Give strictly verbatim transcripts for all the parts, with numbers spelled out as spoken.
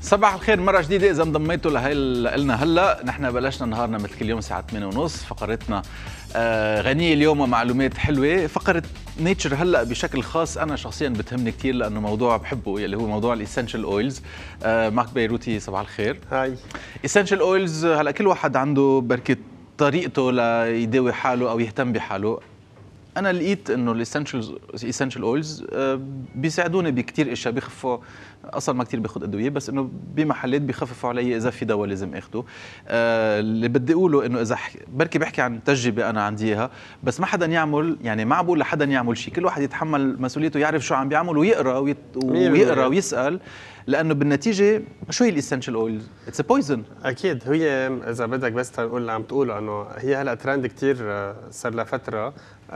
صباح الخير مرة جديدة إذا انضميتوا لهي لنا هلا. نحن بلشنا نهارنا مثل كل يوم الساعة ثمانية ونص. فقرتنا آه غنية اليوم ومعلومات حلوة. فقرة نيتشر هلا بشكل خاص أنا شخصيا بتهمني كثير لأنه موضوع بحبه اللي هو موضوع الإسنشال أويلز. آه معك بيروتي، صباح الخير. هاي. إسنشال أويلز هلا كل واحد عنده بركة طريقته ليداوي حاله أو يهتم بحاله. أنا لقيت إنه الإسنشال إسنشال أويلز بيساعدوني بكثير أشياء، بيخفوا أصلا ما كثير باخذ أدوية، بس إنه بمحلات بيخففوا علي إذا في دواء لازم آخده. آه اللي بدي أقوله إنه إذا بركي بحكي عن تجربة أنا عندي إياها، بس ما حدا يعمل، يعني ما بقول لحدا يعمل شيء، كل واحد يتحمل مسؤوليته، يعرف شو عم بيعمل ويقرأ ويت... ويقرأ ويسأل، لأنه بالنتيجة شو هي الإسنشال أويلز؟ اتس بويزن. أكيد هي إذا بدك بس تقول اللي عم تقوله إنه هي هلا ترند كثير صار لها فترة،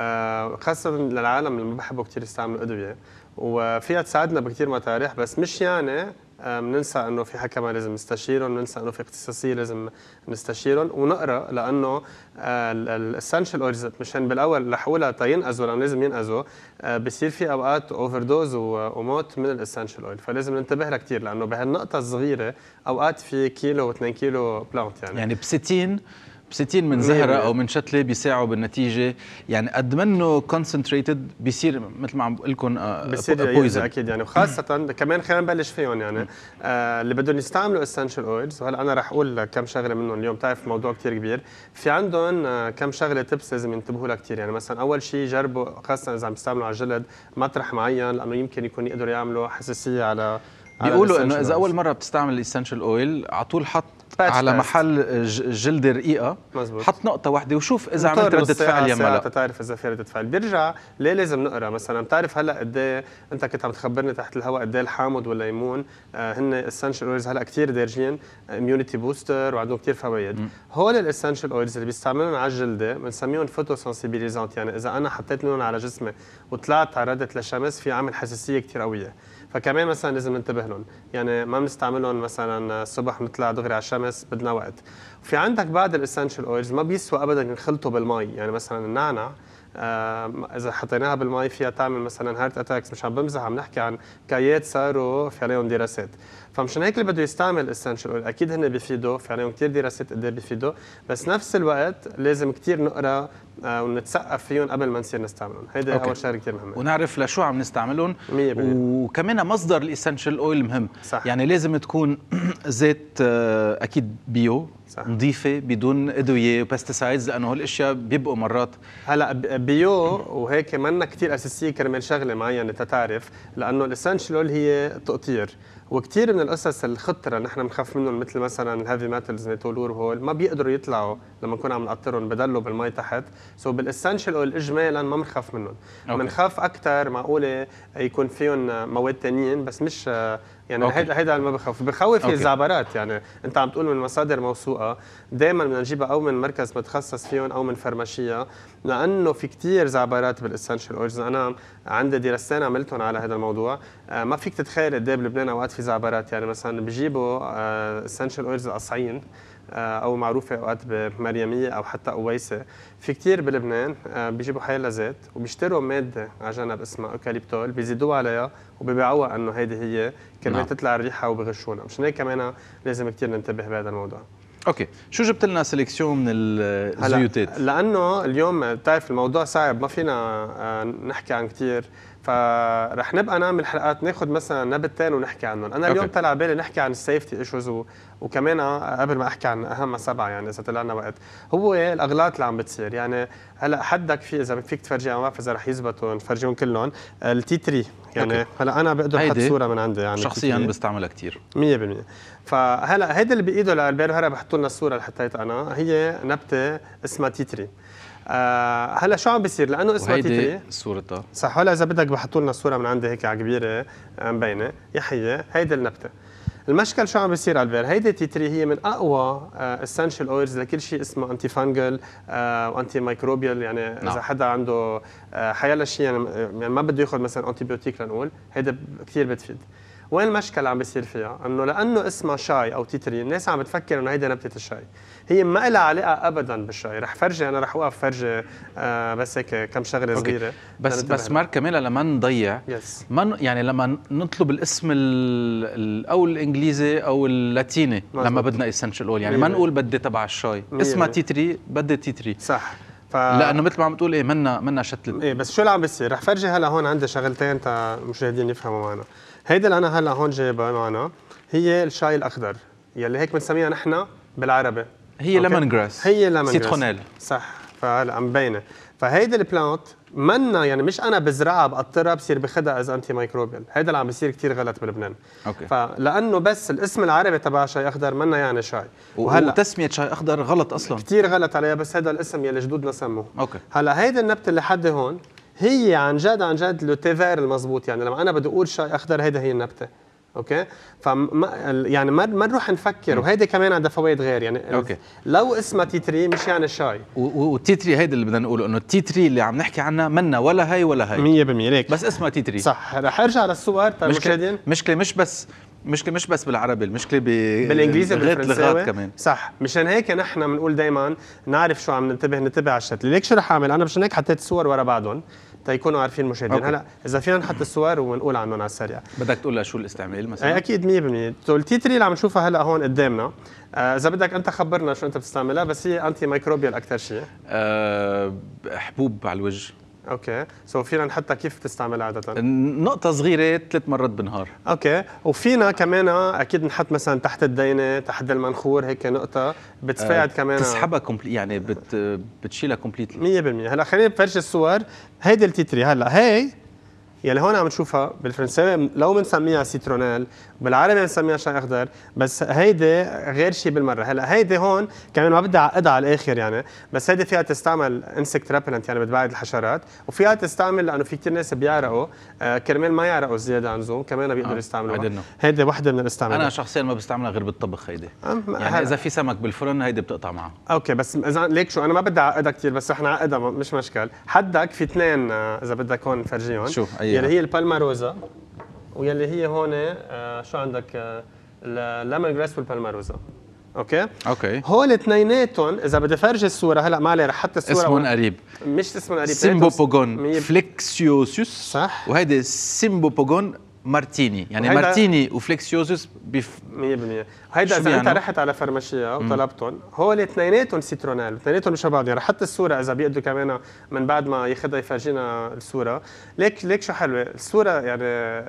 خاصة للعالم اللي ما بحبوا كثير يستعملوا أدوية، وفيها تساعدنا بكثير مطارح، بس مش يعني بننسى انه في حكمه لازم نستشيرهم، بننسى انه في اختصاصيه لازم نستشيرهم ونقرا، لانه الاسنشال اويلز مشان بالاول رح اقولها تينقذوا لانه لازم ينقذوا، بصير في اوقات اوفر دوز وموت من الاسنشال اويل، فلازم ننتبه لها كثير لانه بهالنقطه الصغيره اوقات في كيلو و2 كيلو بلانت يعني يعني بستين بستين من زهرة أو من شتلة بيساعوا بالنتيجة، يعني قد منه كونسنتريتد بيصير مثل ما عم بقول لكم بيصير أكيد يعني، وخاصة كمان خلينا نبلش فيهم يعني آه اللي بدهم يستعملوا اسنشال اويلز، وهلا أنا رح أقول كم شغلة منهم اليوم، تعرف موضوع كثير كبير، في عندهم آه كم شغلة تبس لازم ينتبهوا لها كثير، يعني مثلا أول شيء جربوا خاصة إذا عم يستعملوا على الجلد مطرح معين، لأنه يمكن يكون يقدروا يعملوا حساسية على بيقولوا إنه إذا أول مرة بتستعمل الاسنشال اويل على طول حط على محل جلدة رقيقة، مزبوط. حط نقطة واحدة وشوف إذا عملت ردة فعل يم لا. تعرف إذا في ردة فعل. بيرجع ليه لازم نقرأ مثلا، بتعرف هلا قد ايه أنت كنت عم تخبرني تحت الهواء قد ايه الحامض والليمون آه هن اسنشال اويلز هلا كثير دارجين، اميونيتي بوستر وعندهم كثير فوائد. هول الاسنشال اويلز اللي بيستعملون على الجلدة بنسميهم فوتو سنسيبيليزانت، يعني إذا أنا حطيت لهم على جسمي وطلعت تعرضت للشمس في عامل حساسية كثير قوية، فكمان مثلا لازم ننتبه لهم، يعني ما بنستعملهم مثلا الصبح نطلع دغري على الشمس بدنا وقت. في عندك بعض الاسنشال اويلز ما بيسوى ابدا ينخلطوا بالمي، يعني مثلا النعنع آه اذا حطيناها بالمي فيها تعمل مثلا هارت اتاكس، مش عم بمزح، عم نحكي عن كايات صاروا في عليهم دراسات، فمشان هيك اللي بده يستعمل اسنشال اويل اكيد هن بيفيدوا، في عليهم كثير دراسات قد ايه بيفيدوا، بس نفس الوقت لازم كثير نقرا آه ونتثقف فيهم قبل ما نصير نستعملهم، هيدا اول شغله كثير مهمه، ونعرف لشو عم نستعملهم، وكمان مصدر الاسنشال اويل مهم. صح. يعني لازم تكون زيت آه اكيد بيو، صح. نظيفه بدون ادويه وبستسايدز، لانه هالاشياء بيبقوا مرات هلا بيو وهيك منا كثير اساسيه كرمال شغله معينه تتعرف، لانه الاسنشال اويل هي تقطير، وكثير من القصص الخطره نحن بنخاف منهم مثل مثلا الهيفي ميتالز مثل الورهول ما بيقدروا يطلعوا لما نكون عم نقطرهم، بدلوا بالمي تحت، سو بالاسنشال اويل اجمالا ما بنخاف منهم، بنخاف اكثر معقوله يكون فيهم مواد ثانيين بس مش يعني هيدا هيدا ما بخوف، بخوف هي الزعبرات، يعني انت عم تقول من مصادر موثوقه، دائما بدنا نجيبها او من مركز متخصص فيهم او من فرماشيه، لانه في كثير زعبرات بالاسنشال اويلز، انا عندي دراستين عملتهم على هذا الموضوع، آه ما فيك تتخيل قد ايه بلبنان اوقات في زعبرات، يعني مثلا بيجيبوا آه اسنشال اويلز القصعين آه او معروفه اوقات بمريميه او حتى قويسه، في كثير بلبنان آه بيجيبوا حيلا زيت وبيشتروا ماده على جنب اسمها ايكاليبتول، بيزيدوها عليها وبيبيعوها انه هيدي هي كرمال نعم. تطلع الريحه وبغشونا، مشان هيك كمان لازم كثير ننتبه بهذا الموضوع. اوكي، شو جبت لنا سيليكسيون من الزيوتات؟ لانه اليوم بتعرف الموضوع صعب، ما فينا نحكي عن كثير، فرح نبقى نعمل حلقات ناخذ مثلا نبتين ونحكي عنهم، انا اليوم طلع بالي نحكي عن السيفتي ايشوز، وكمان قبل ما احكي عن اهم سبعه يعني اذا طلعنا وقت، هو الاغلاط اللي عم بتصير، يعني هلا حدك في اذا فيك تفرجي، ما بعرف اذا رح يزبطوا نفرجيهم كلهم، التي ثلاثة يعني أوكي. هلا انا بقدر احط صوره من عندي، يعني شخصيا بستعملها كثير مية بالمية، فهلا هيدا اللي بايده لالبير هرا بحطوا لنا الصوره اللي حطيتها انا، هي نبته اسمها تي ثلاثة. آه هلا شو عم بيصير لانه اسمها تي ثلاثة صورتها صح، هلا اذا بدك بحطوا لنا الصوره من عندي هيك على كبيره مبينه، يا حيه هيدي النبته. المشكل شو عم بيصير البير، هيدي تي ثلاثة هي من اقوى اسنشال uh, اويلز لكل شيء اسمه انتي فانجل وانتي مايكروبيال، يعني نعم. اذا حدا عنده uh, حيلا شيء يعني, يعني ما بده ياخذ مثلا انتي بيوتيك لنقول، هيدا كثير بتفيد، وين المشكله عم بيصير فيها؟ انه لانه اسمها شاي او تيتري الناس عم بتفكر انه هيدي نبته الشاي، هي ما لها علاقه ابدا بالشاي. رح فرجي انا رح اوقف فرجي آه بس هيك كم شغله أوكي. صغيره. بس بس مار كمان لما نضيع يس. ما ن- يعني لما نطلب الاسم ال ال او الانجليزي او اللاتيني مزبوط. لما بدنا اسنشال اول، يعني ما نقول بدي تبع الشاي اسمها تيتري بدي تيتري صح. ف... لانه مثل ما عم تقول ايه منا منا شتلت. ايه بس شو اللي عم بيصير؟ رح فرجي هلا هون عندي شغلتين تا المشاهدين يفهموا معنا. هيدا اللي انا هلا هون جايبها معنا هي الشاي الاخضر يلي هيك بنسميها نحن بالعربي هي ليمون جراس، هي ليمون سيترونيل. صح. فهلا عم بينه. فهيدي البلانت منا يعني مش انا بزرعها بقطرها بصير باخذها از انتي مايكروبيال، هيدا اللي عم بيصير كثير غلط بلبنان. اوكي. فلانه بس الاسم العربي تبع شاي اخضر منا يعني شاي، وهلا وتسميه شاي اخضر غلط اصلا، كثير غلط عليها، بس هذا الاسم يلي جدودنا سموه. اوكي. هلا هيدي النبته اللي حد هون هي عن جد عن جد لو تيفير المضبوط، يعني لما انا بدي اقول شاي اخضر هيدا هي النبته. اوكي. فما يعني ما ما نروح نفكر، وهيدي كمان عندها فوائد غير يعني. أوكي. لو اسمها تيتري مش يعني شاي. والتيتري هيدا اللي بدنا نقوله انه التيتري اللي عم نحكي عنها منا ولا هي ولا هي مية بالمية ليك، بس اسمها تيتري. صح. رح ارجع للصور تاع المشاهدين. مشكله مش بس مشكله مش بس بالعربي، المشكله ب... بالانجليزي بالفرنساوي كمان. صح. مشان هيك نحن بنقول دائما نعرف شو عم ننتبه ننتبه على الشكل. ليك شو رح اعمل انا؟ مشان هيك حطيت الصور ورا بعضهم تيكونوا عارفين المشاهدين. هلا اذا فينا نحط الصور ونقول عنهم على السريع. بدك تقول لها شو الاستعمال مثلا؟ اي اكيد مية بالمية. التيتري اللي عم نشوفها هلا هون قدامنا، اذا آه بدك انت خبرنا شو انت بتستعملها، بس هي انتي مايكروبيال اكثر شيء. أه حبوب على الوجه. اوكي. سو فينا نحطها كيف بتستعملها عاده؟ نقطة صغيرة ثلاث مرات بالنهار. اوكي. وفينا كمان اكيد نحط مثلا تحت الدينة، تحت المنخور، هيك نقطة بتساعد أه كمان تسحبها كومبلي، يعني بت بتشيلها كومبليتلي مية بالمية. هلا خليني بفرجي الصور. هيدي التيتري هلا هي يلي هون عم نشوفها بالفرنساوي لو بنسميها سيترونيل، بالعربي بنسميها شاي اخضر، بس هيدي غير شيء بالمره. هلا هيدي هون كمان ما بدي اعقدها على الاخر يعني، بس هيدي فيها تستعمل انسكت ريبلنت يعني بتبعد الحشرات، وفيها تستعمل لانه في كثير ناس بيعرقوا آه كرمال ما يعرقوا زياده عن زوم كمان بيقدروا آه. يستعملوها. هيدي وحده من الاستعمالات. انا شخصيا ما بستعملها غير بالطبخ هيدي. يعني هلا. اذا في سمك بالفرن هيدي بتقطع معه. اوكي. بس اذا ليك شو انا ما بدي اعقدها كثير، بس رح نعقدها مش مشكل. حدك في اثنين آه اذا بدك هون نفرجيهم. شو يلي هي البالماروزا ويلي هي هون آه شو عندك آه الليمون جراس والبالماروزا. اوكي اوكي. هول اثنيناتهم اذا بدي فرجي الصوره هلا ما عليه رح حط الصوره. اسمهم قريب، مش اسمهم قريب. سيمبوبوغون فليكسيوسوس. صح. وهيدي سيمبوبوغون مارتيني، يعني مارتيني وفليكسيوسوس بف مية بالمية. هيدا اذا انت رحت على فرماشيه وطلبتهم هول اثنيناتهم سيترونال، اثنيناتهم مش بعض. يعني رح حط الصوره اذا بيقدروا كمان من بعد ما ياخذها يفرجينا الصوره. ليك ليك شو حلوه الصوره يعني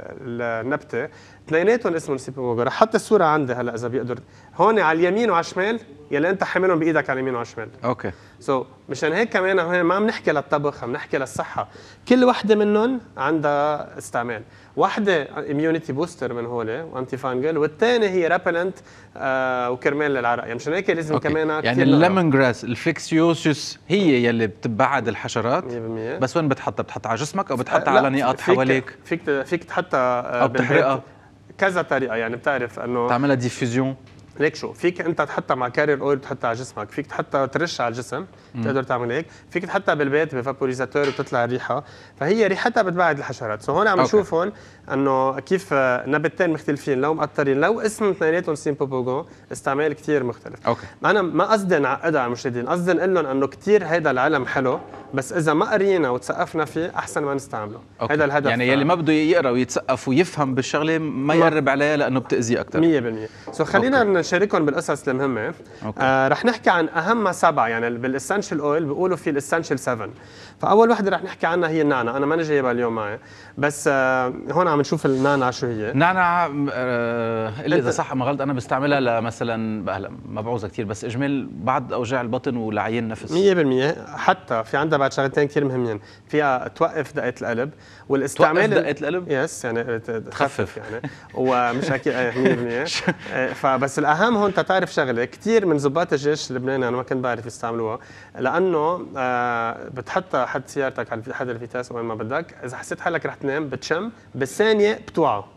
النبته اثنيناتهم اسمهم سيمبوبوغون. رح حط الصوره عندي هلا اذا بيقدر هون على اليمين وعلى الشمال يلي انت حاملهم بايدك على اليمين وعلى الشمال. اوكي. سو so, مشان هيك كمان هون ما عم نحكي للطبخ، عم نحكي للصحه. كل وحده منهم عندها استعمال. وحده اميونيتي بوستر من هول وانتي فانجل، والثانيه هي ريبلنت آه وكرمال للعرق. يعني مشان هيك لازم أوكي. كمان يعني الليمون جراس الفليكسيوسوس هي يلي بتبعد الحشرات. مية بالمية. بس وين بتحطها؟ بتحطها على جسمك او بتحطها على نقاط حواليك؟ فيك فيك تحطها آه او بتحرقها كذا طريقه. يعني بتعرف انه تعملها ديفيوجن. ليك شو فيك انت تحطها مع كارير اويل بتحطها على جسمك، فيك تحطها ترش على الجسم، بتقدر تعمل هيك، فيك تحطها بالبيت بفابوريزاتور وبتطلع الريحه، فهي ريحتها بتبعد الحشرات. سو هون عم نشوف هون انه كيف نبتين مختلفين لو مقطرين لو اسم اثنيناتهم سيمبوبوغون استعمال كثير مختلف. أوكي. انا ما قصدي نعقدها على المشاهدين، قصدي نقول لهم انه كثير هيدا العلم حلو، بس اذا ما قرينا وتثقفنا فيه احسن ما نستعمله. هذا الهدف. يعني يلي ما بده يقرا ويتثقف ويفهم بالشغله ما يقرب عليها لانه بتاذيه اكثر. مية بالمية. سو خلينا نشارككم بالقصص المهمه. آه رح نحكي عن اهم سبعه. يعني بالاسنشال اويل بيقولوا في الاسنشال سبعة. فاول وحده رح نحكي عنها هي النعناع. انا ماني جايبها اليوم معي، بس آه هون عم نشوف النعناع شو هي. نعناع آه اللي اذا صح ما غلط انا بستعملها لمثلا هلا ما بعوزها كثير، بس اجمل بعض اوجاع البطن ولعين نفس. مية بالمية. حتى في عندها بعد شغلتين كثير مهمين، فيها توقف دقه القلب والاستعمال توقف دقه القلب. يس يعني تخفف يعني ومش اكيد مية بالمية. فبس الاهم هون تعرف شغله كثير من ضباط الجيش اللبناني انا ما كنت بعرف يستعملوها، لانه آه بتحطها حد سيارتك على حد الفيتاس وين ما بدك، اذا حسيت حالك رح تنام بتشم بالثانيه بتوعى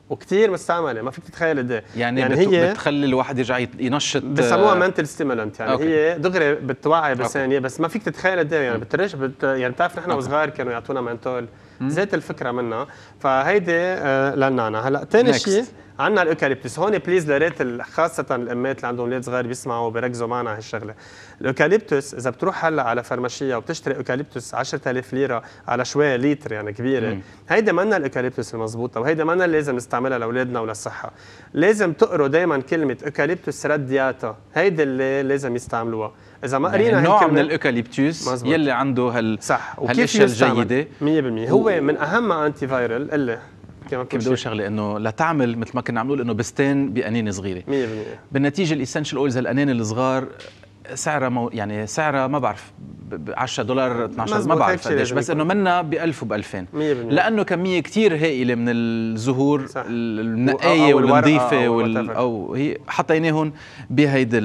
وكثير مستعمله، ما فيك تتخيل قد ايه. يعني, يعني بت... هي بتخلي الواحد يرجع ينشط، بسموها منتل ستيمولنت، يعني أوكي. هي دغري بتوعي بثانيه، بس ما فيك تتخيل قد ايه. يعني بترش بت... يعني بتعرف نحن وصغار كانوا يعطونا منتول، زيت الفكره منها. فهيدي آه للنعنع. هلا ثاني شيء عندنا الاوكاليبتوس. هون بليز لريت خاصه الامات اللي عندهم اولاد صغار بيسمعوا وبيركزوا معنا على هالشغله. الاوكاليبتوس اذا بتروح هلا على فرماشيه وبتشتري اوكاليبتوس عشرة آلاف ليره على شويه لتر يعني كبيره، مم. هيدا منا الاوكاليبتوس المضبوطه، وهيدا منا اللي لازم نستعملها لاولادنا وللصحه. لازم تقروا دائما كلمه اوكاليبتوس رادياتا، هيدي اللي لازم يستعملوا. اذا ما قرينا يعني نوع من الاوكاليبتوس يلي عنده هال صح هالاشياء الجيده مية بالمية. هو و... من اهم انتي فايرال اللي كيف بدي اقول شغله انه لتعمل مثل ما كنا عم نقول انه بستان بقنينه صغيره مية بالمية. بالنتيجه الاسنشال اويلز القنانه الصغار سعرها مو يعني سعرها ما بعرف ب عشرة دولار اثنعش ما بعرف قديش، بس انه منا ب ألف وب ألفين لانه كميه كثير هائله من الزهور النقايه والنظيفه وال او هي حطيناهم بهيدي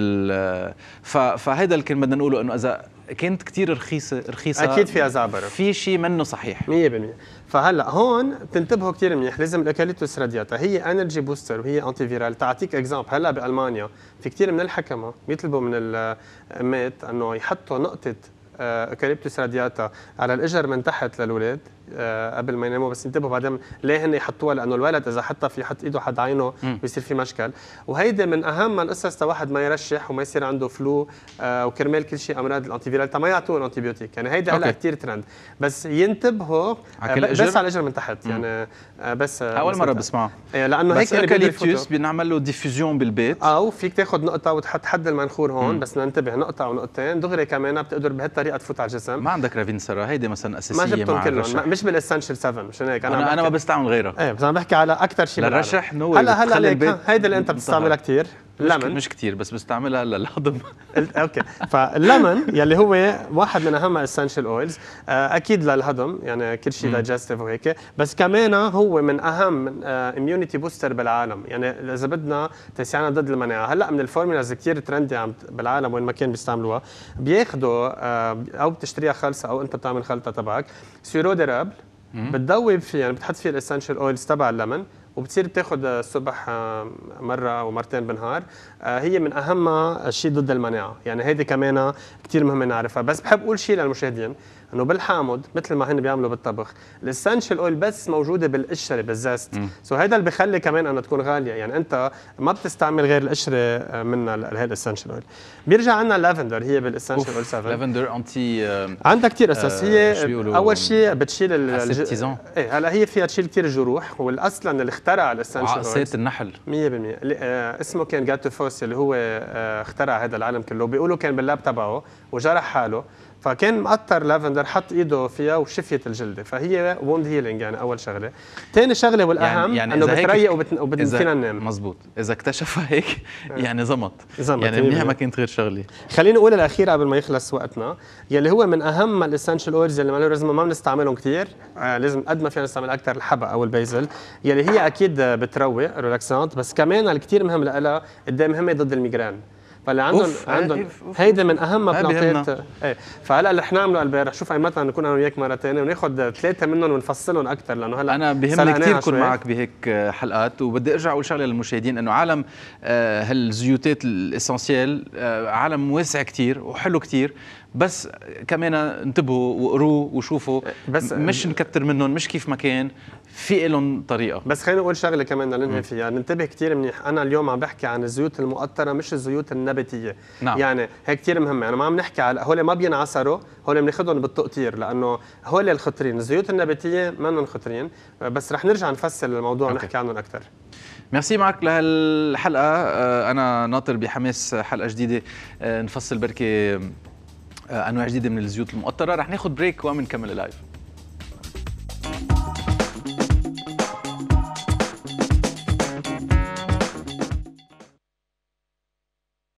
فهيدا اللي كان بدنا نقوله انه اذا كانت كثير رخيصه رخيصه اكيد فيها زعبره، في شيء منه صحيح مية بالمية. فهلا هون تنتبهوا كثير منيح، لازم الاوكاليبتوس رادياتا هي انرجي بوستر وهي انتي فيرال. تعطيك اكزامبل، هلا بالمانيا في كثير من الحكمه بيطلبوا من الامات انه يحطوا نقطه اوكاليبتوس رادياتا على الاجر من تحت للاولاد قبل ما يناموا، بس ينتبهوا بعدين ليه هن يحطوها، لانه الولد اذا حطها في يحط ايده حد عينه بيصير في مشكل. وهيدي من اهم القصص تواحد ما يرشح وما يصير عنده فلو آه وكرمال كل شيء امراض الانتي فيرال ما يعطوه الانتيبيوتيك. يعني هيدي هلا كثير ترند، بس ينتبهوا آه بس على الاجر من تحت. يعني آه بس آه اول مره بسمعها آه لانه هيك الاوكاليبتوس بنعمل له ديفيوجن بالبيت، او فيك تاخذ نقطه وتحط حد المنخور هون. مم. بس ننتبه نقطه او نقطتين دغري كمان بتقدر بهالطريقه تفوت على الجسم. ما عندك رافين سرا هيدي مثلا اساسيه؟ ما جبتهم كلهم، مش بالاسنشال سبعة، مشان هيك انا انا, أنا ما بستعمل غيرها. ايه بس انا بحكي على اكثر شيء للرشح. نو هلا هلا ليك هيدا اللي انت بتستعملها كثير الليمون، مش كثير بس بستعملها للهضم. اوكي، فالليمون يلي هو واحد من اهم الاسنشال اويلز اكيد للهضم، يعني كل شيء دايجستيف وهيك، بس كمان هو من اهم اميونيتي بوستر بالعالم. يعني اذا بدنا تساعدنا ضد المناعه، هلا من الفورمولاز كثير ترندي عم بالعالم وين ما كان بيستعملوها، بياخذوا او بتشتريها خلصه او انت بتعمل خلطه تبعك سيرودرابل، بتذوب فيه يعني بتحط فيه الاسنشال اويلز تبع الليمون، وبتصير بتاخذ الصبح مره او مرتين بالنهار. هي من اهم شيء ضد المناعه، يعني هيدي كمان كثير مهم نعرفها. بس بحب اقول شيء للمشاهدين انه بالحامض مثل ما هن بيعملوا بالطبخ الاسنشال اويل بس موجوده بالقشره بالزست، سو هذا اللي بخلي كمان انها تكون غاليه. يعني انت ما بتستعمل غير القشره منها هي الاسنشال اويل. بيرجع عندنا اللافندر، هي بالاسنشال اويل سبعة. لافندر انتي عندها كثير قصص. هي اول شيء بتشيل الج... ايه هلا هي فيها تشيل كثير الجروح، واصلا اللي اخترع الاسنشال اويل عقصات النحل مية بالمية. آه اسمه كان جاتو فوس اللي هو آه اخترع هذا العالم كله. بيقولوا كان باللاب تبعه وجرح حاله، فكان مقطر لافندر حط ايده فيها وشفيت الجلده، فهي ووند هيلينج يعني اول شغله. ثاني شغله والاهم يعني انه بتريق وبتفينا ننام. مزبوط، اذا اكتشفها هيك يعني زمط يعني منيحه ما كانت غير شغله. خليني اقول الاخير قبل ما يخلص وقتنا، يلي هو من اهم الاسنشال اويلز اللي لازم ما بنستعملهم كثير، آه لازم قد ما فينا نستعمل اكثر الحبق او البيزل، يلي هي اكيد بتروق ريلاكسانت، بس كمان الكثير مهم لها قد مهمه ضد الميجران. فاللي عندهم عندهم هيدا من اهم بلانتات. ايه فهلا اللي رح نعمله البارح، شوف ايمتى نكون انا وياك مره ثانيه وناخذ ثلاثه منهم ونفصلهم اكثر، لانه هلا انا بهمني كثير اكون معك بهيك حلقات. وبدي ارجع اقول شغله للمشاهدين انه عالم آه هالزيوتات الاسنسيال آه عالم واسع كثير وحلو كثير، بس كمان انتبهوا وقروه وشوفوا، بس مش نكتر منهم، مش كيف ما كان، في لهم طريقه. بس خلينا نقول شغله كمان ننهي فيها، ننتبه كثير منيح. انا اليوم عم بحكي عن الزيوت المقطره مش الزيوت النباتيه. نعم. يعني هي كثير مهمه، يعني ما عم نحكي على هول ما بينعصروا، هول بناخذهم بالتقطير، لانه هول الخطرين. الزيوت النباتيه منهم خطرين، بس رح نرجع نفصل الموضوع ونحكي عنهم اكثر. ميرسي معك لهالحلقه. انا ناطر بحماس حلقه جديده نفصل بركي انواع جديده من الزيوت المقطره. رح ناخذ بريك ومنكمل اللايف.